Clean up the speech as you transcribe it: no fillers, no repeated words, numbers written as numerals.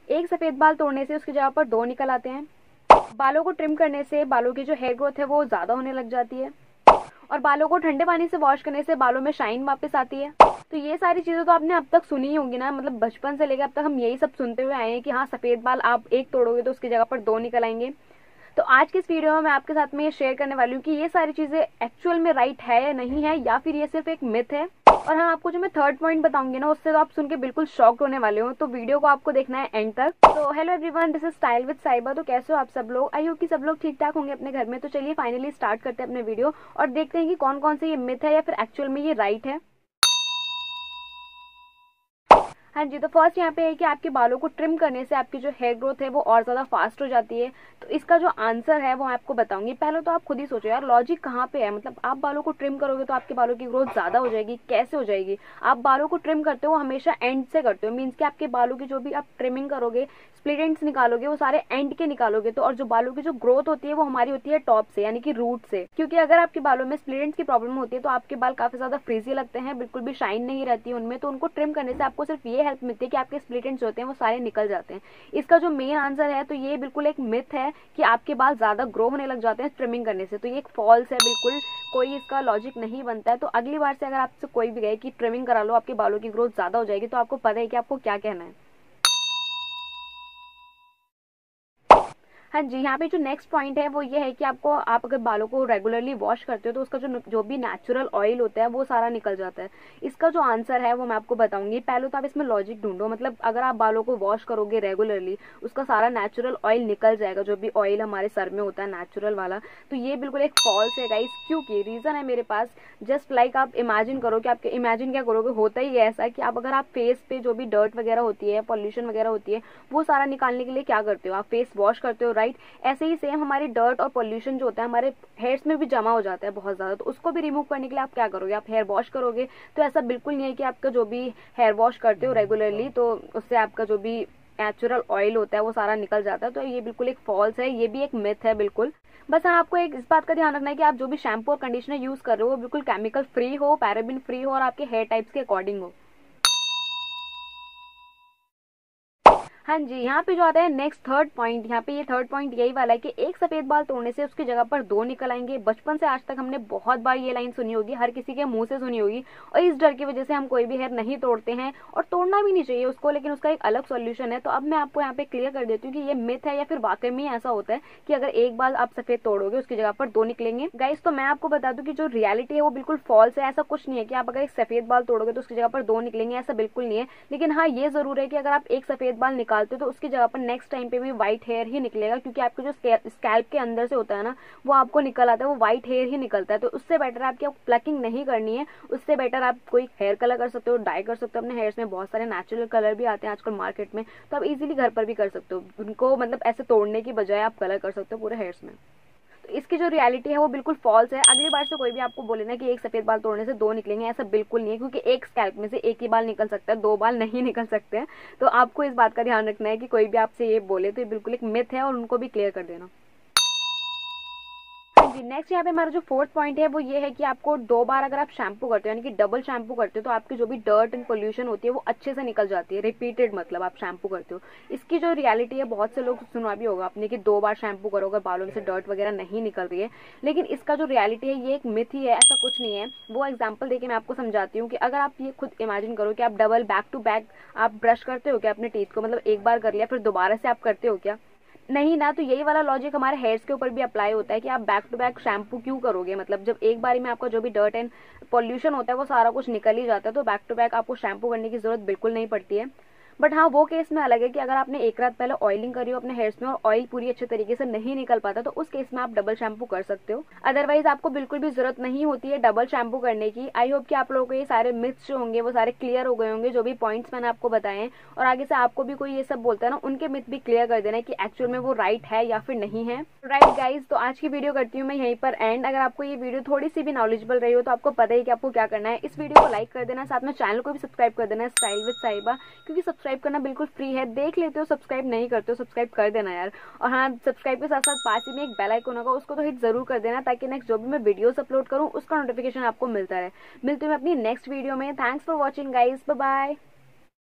एक सफेद बाल तोड़ने से उसकी जगह पर दो निकल आते हैं। बालों को ट्रिम करने से बालों की जो हेयर ग्रोथ है वो ज्यादा होने लग जाती है। और बालों को ठंडे पानी से वॉश करने से बालों में शाइन वापस आती है। तो ये सारी चीजें तो आपने अब तक सुनी ही होंगी ना, मतलब बचपन से लेकर अब तक हम यही सब सुनते हुए आए हैं कि हाँ, सफेद बाल आप एक तोड़ोगे तो उसकी जगह पर दो निकल आएंगे। तो आज की इस वीडियो में मैं आपके साथ में ये शेयर करने वाली हूँ कि ये सारी चीजें एक्चुअल में राइट है या नहीं है, या फिर ये सिर्फ एक मिथ है। और हाँ, आपको जो मैं थर्ड पॉइंट बताऊंगी ना, उससे तो आप सुन के बिल्कुल शॉक्ड होने वाले हो। तो वीडियो को आपको देखना है एंड तक। तो hello everyone, this is style with Saiba. तो कैसे हो आप सब लोग? आई होप कि सब लोग ठीक ठाक होंगे अपने घर में। तो चलिए फाइनली स्टार्ट करते हैं अपने वीडियो और देखते हैं कि कौन कौन से ये मिथ है या फिर एक्चुअल में ये राइट है। हाँ जी, तो फर्स्ट यहाँ पे है कि आपके बालों को ट्रिम करने से आपकी जो हेयर ग्रोथ है वो और ज़्यादा फास्ट हो जाती है। तो इसका जो आंसर है वो मैं आपको बताऊंगी। पहले तो आप खुद ही सोचो यार, लॉजिक कहाँ पे है। मतलब आप बालों को ट्रिम करोगे तो आपके बालों की ग्रोथ ज़्यादा हो जाएगी, कैसे हो जाएगी? आप बालों को ट्रिम करते हो हमेशा एंड से करते हो, मीन्स कि आपके बालों की जो भी आप ट्रिमिंग करोगे, स्प्लिट एंड्स निकालोगे, वो सारे एंड के निकालोगे। तो और जो बालों की जो ग्रोथ होती है वो हमारी होती है टॉप से, यानी कि रूट से। क्योंकि अगर आपके बालों में स्प्लिट एंड्स की प्रॉब्लम होती है तो आपके बाल काफी ज्यादा फ्रीजी लगते हैं, बिल्कुल भी शाइन नहीं रहती है उनमें। तो उनको ट्रिम करने से आपको सिर्फ ये हेल्प मिलती है कि आपके स्प्लिट एंड्स होते हैं वो सारे निकल जाते हैं। इसका जो मेन आंसर है तो ये बिल्कुल एक मिथ है कि आपके बाल ज्यादा ग्रो होने लग जाते हैं ट्रिमिंग करने से। तो ये एक फॉल्स है, बिल्कुल कोई इसका लॉजिक नहीं बनता है। तो अगली बार से अगर आपसे कोई भी कहे कि ट्रिमिंग करा लो आपके बालों की ग्रोथ ज्यादा हो जाएगी, तो आपको पता है कि आपको क्या कहना है। हाँ जी, यहाँ पे जो नेक्स्ट पॉइंट है वो ये है कि आप अगर बालों को रेगुलरली वॉश करते हो तो उसका जो भी नेचुरल ऑयल होता है वो सारा निकल जाता है। इसका जो आंसर है वो मैं आपको बताऊंगी। पहले तो आप इसमें लॉजिक ढूंढो। मतलब अगर आप बालों को वॉश करोगे रेगुलरली, उसका सारा नेचुरल ऑयल निकल जाएगा, जो भी ऑयल हमारे सर में होता है नेचुरल वाला। तो ये बिल्कुल एक फॉल्स है गाइस। क्योंकि रीजन है मेरे पास। जस्ट लाइक आप इमेजिन करो कि आपके इमेजिन क्या करोगे, होता ही ऐसा कि आप अगर आप फेस पे जो भी डर्ट वगैरह होती है, पॉल्यूशन वगैरह होती है, वो सारा निकालने के लिए क्या करते हो? आप फेस वॉश करते हो, राइट? ऐसे ही सेम हमारी डर्ट और पॉल्यूशन जो होता है हमारे हेयर्स में भी जमा हो जाता है बहुत ज्यादा। तो उसको भी रिमूव करने के लिए आप क्या करोगे? आप हेयर वॉश करोगे। तो ऐसा बिल्कुल नहीं है कि आपका जो भी हेयर वॉश करते हो रेगुलरली तो उससे आपका जो भी नेचुरल ऑयल होता है वो सारा निकल जाता है। तो ये बिल्कुल एक फॉल्स है, ये भी एक मिथ है बिल्कुल। बस हाँ, आपको एक इस बात का ध्यान रखना है कि आप जो भी शैम्पू और कंडीशनर यूज कर रहे हो वो बिल्कुल केमिकल फ्री हो, पैराबिन फ्री हो और आपके हेयर टाइप्स के अकॉर्डिंग हो। हाँ जी, यहाँ पे जो आता है नेक्स्ट थर्ड पॉइंट, यहाँ पे ये थर्ड पॉइंट यही वाला है कि एक सफेद बाल तोड़ने से उसकी जगह पर दो निकल आएंगे। बचपन से आज तक हमने बहुत बार ये लाइन सुनी होगी, हर किसी के मुंह से सुनी होगी। और इस डर की वजह से हम कोई भी हेयर नहीं तोड़ते हैं और तोड़ना भी नहीं चाहिए उसको। लेकिन उसका एक अलग सोल्यूशन है। तो अब मैं आपको यहाँ पे क्लियर कर देती हूँ कि ये मिथ है या फिर वाकई में ऐसा होता है कि अगर एक बाल आप सफेद तोड़ोगे उसकी जगह पर दो निकलेंगे। गाइस, तो मैं आपको बता दूं कि जो रियलिटी है वो बिल्कुल फॉल्स है। ऐसा कुछ नहीं है कि आप अगर एक सफेद बाल तोड़ोगे तो उसकी जगह पर दो निकलेंगे, ऐसा बिल्कुल नहीं है। लेकिन हाँ, ये जरूर है कि अगर आप एक सफेद बाल निकालते हो तो उसकी जगह नेक्स्ट टाइम पे भी व्हाइट हेयर ही निकलेगा। क्योंकि आपके जो स्कैल्प के अंदर से होता है ना, वो आपको निकल आता है, वो व्हाइट हेयर ही निकलता है। तो उससे बेटर है आपकी प्लकिंग नहीं करनी है। उससे बेटर आप कोई हेयर कलर कर सकते हो, डाई कर सकते हो अपने हेयर्स में। बहुत सारे नेचुरल कलर भी आते हैं आजकल मार्केट में, तो आप इजीली घर पर भी कर सकते हो उनको। मतलब ऐसे तोड़ने की बजाय आप कलर कर सकते हो पूरे हेयर्स में। तो इसकी जो रियलिटी है वो बिल्कुल फॉल्स है। अगली बार से कोई भी आपको बोले ना कि एक सफेद बाल तोड़ने से दो निकलेंगे, ऐसा बिल्कुल नहीं है। क्योंकि एक स्कैल्प में से एक ही बाल निकल सकता है, दो बाल नहीं निकल सकते हैं। तो आपको इस बात का ध्यान रखना है कि कोई भी आपसे ये बोले तो ये बिल्कुल एक मिथ है और उनको भी क्लियर कर देना। जी, नेक्स्ट यहाँ पे हमारा जो फोर्थ पॉइंट है वो ये है कि आपको दो बार अगर आप शैम्पू करते हो, यानी कि डबल शैम्पू करते हो, तो आपकी जो भी डर्ट एंड पोल्यूशन होती है वो अच्छे से निकल जाती है। रिपीटेड मतलब आप शैम्पू करते हो। इसकी जो रियलिटी है, बहुत से लोग सुना भी होगा आपने कि दो बार शैम्पू करोगे बालों में से डर्ट वगैरह नहीं निकल रही है। लेकिन इसका जो रियलिटी है ये एक मिथ ही है, ऐसा कुछ नहीं है। वो एग्जाम्पल देके मैं आपको समझाती हूँ कि अगर आप ये खुद इमेजिन करो कि आप डबल बैक टू बैक आप ब्रश करते हो क्या अपने टीथ को? मतलब एक बार कर लिया फिर दोबारा से आप करते हो क्या? नहीं ना। तो यही वाला लॉजिक हमारे हेयर्स के ऊपर भी अप्लाई होता है कि आप बैक टू बैक शैम्पू क्यों करोगे? मतलब जब एक बारी में आपका जो भी डर्ट एंड पॉल्यूशन होता है वो सारा कुछ निकल ही जाता है, तो बैक टू बैक आपको शैम्पू करने की जरूरत बिल्कुल नहीं पड़ती है। बट हाँ, वो केस में अलग है कि अगर आपने एक रात पहले ऑयलिंग करी हो अपने हेयर्स में और ऑयल पूरी अच्छे तरीके से नहीं निकल पाता, तो उस केस में आप डबल शैम्पू कर सकते हो। अदरवाइज आपको बिल्कुल भी जरूरत नहीं होती है डबल शैम्पू करने की। आई होप कि आप लोगों को ये सारे मिथ्स जो होंगे वो सारे क्लियर हो गए होंगे, जो भी पॉइंट्स मैंने आपको बताए हैं। और आगे से आपको भी कोई ये सब बोलता है ना, उनके मिथ भी क्लियर कर देना कि एक्चुअल में वो राइट है या फिर नहीं है। राइट गाइज, तो आज की वीडियो करती हूँ मैं यहीं पर एंड। अगर आपको ये वीडियो थोड़ी सी भी नॉलेजेबल रही हो तो आपको पता ही कि आपको क्या करना है। इस वीडियो को लाइक कर देना, साथ में चैनल को भी सब्सक्राइब कर देना स्टाइल विद साइबा, क्योंकि सब्सक्राइब करना बिल्कुल फ्री है। देख लेते हो, सब्सक्राइब नहीं करते हो, सब्सक्राइब कर देना यार। और हाँ, सब्सक्राइब के साथ साथ पास ही में एक बेल आइकन होगा, उसको तो हिट जरूर कर देना, ताकि नेक्स्ट जो भी मैं वीडियोस अपलोड करूँ उसका नोटिफिकेशन आपको मिलता रहे। मिलती हूँ मैं अपनी नेक्स्ट वीडियो में। Thanks for watching guys, bye bye.